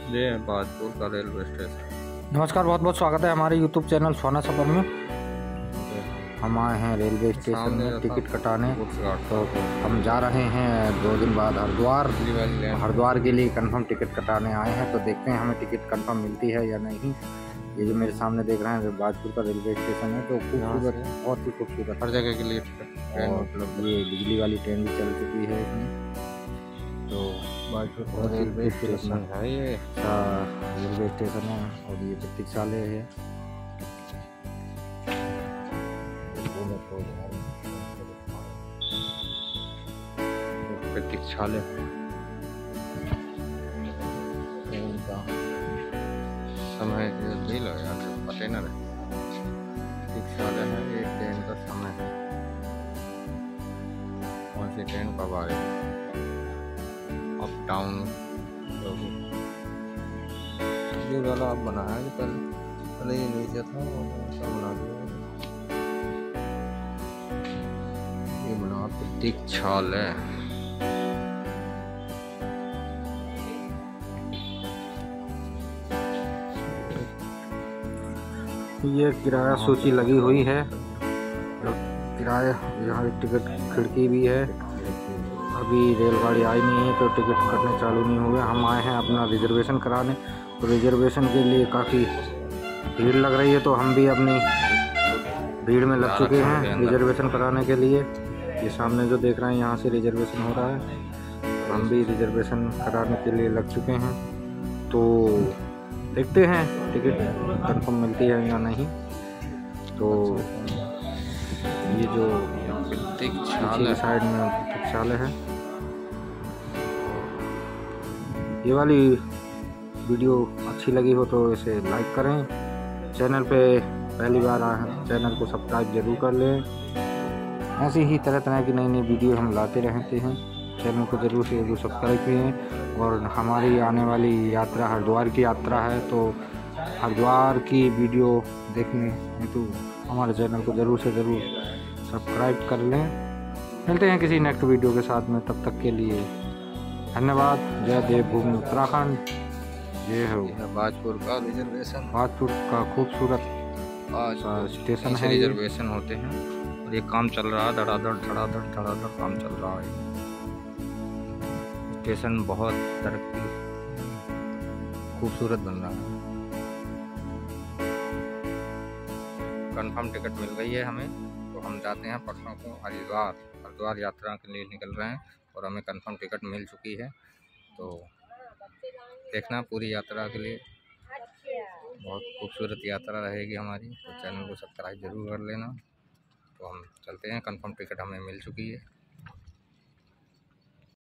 ये है बाजपुर का रेलवे स्टेशन। नमस्कार, बहुत बहुत स्वागत है हमारे YouTube चैनल सोना सफर में। हम आए हैं रेलवे स्टेशन में टिकट कटाने। तो हम जा रहे हैं 2 दिन बाद हरिद्वार के लिए कंफर्म टिकट कटाने आए हैं। तो देखते हैं हमें टिकट कंफर्म मिलती है या नहीं। ये जो मेरे सामने देख रहे हैं बाजपुर का रेलवे स्टेशन है, तो खूबसूरत, बहुत ही खूबसूरत हर जगह के लिए ट्रेन मतलब ये बिजली वाली ट्रेन भी चल चुकी है इसमें। तो बाजपुर रेलवे स्टेशन है, ये रेलवे स्टेशन है और ये प्रतीक्षालय है। प्रतीक्षालय समय नहीं लगा, पता न रहे। प्रतीक्षालय है, ये ट्रेन का समय है, कौन सी ट्रेन कब आ रही है, अप डाउन। ये वाला आप बनाया है पहले ये नीचे था, सब बना दिया। ये बना प्रतीक्षालय। ये किराया सूची लगी हुई है, किराया यहाँ टिकट खिड़की भी है। अभी रेलगाड़ी आई नहीं है तो टिकट कटने चालू नहीं हुए। हम आए हैं अपना रिजर्वेशन कराने, तो रिजर्वेशन के लिए काफ़ी भीड़ लग रही है, तो हम भी अपनी भीड़ में लग चुके हैं रिजर्वेशन कराने के लिए। ये सामने जो देख रहे हैं यहाँ से रिजर्वेशन हो रहा है, हम भी रिजर्वेशन कराने के लिए लग चुके हैं। तो देखते हैं टिकट कंफर्म मिलती है या नहीं। तो ये जो प्रतीक्षालय साइड में प्रतीक्षालय है। ये वाली वीडियो अच्छी लगी हो तो इसे लाइक करें। चैनल पे पहली बार आए हैं, चैनल को सब्सक्राइब जरूर कर लें। ऐसी ही तरह तरह की नई नई वीडियो हम लाते रहते हैं, चैनल को जरूर से जरूर सब्सक्राइब करें। और हमारी आने वाली यात्रा हरिद्वार की यात्रा है, तो हरिद्वार की वीडियो देखने हेतु हमारे चैनल को ज़रूर से ज़रूर सब्सक्राइब कर लें। मिलते हैं किसी नेक्स्ट वीडियो के साथ में, तब तक के लिए धन्यवाद। जय देवभूमि उत्तराखंड। ये है बाजपुर का रिजर्वेशन, बाजपुर का खूबसूरत स्टेशन है। रिजर्वेशन होते हैं और ये काम चल रहा है, धड़ाधड़ काम चल रहा है। स्टेशन बहुत तरक्की खूबसूरत बन रहा है। कंफर्म टिकट मिल गई है हमें, तो हम जाते हैं परसों को हरिद्वार यात्रा के लिए निकल रहे हैं और हमें कंफर्म टिकट मिल चुकी है। तो देखना पूरी यात्रा के लिए, बहुत खूबसूरत यात्रा रहेगी हमारी। तो चैनल को सब्सक्राइब जरूर कर लेना। तो हम चलते हैं, कंफर्म टिकट हमें मिल चुकी है।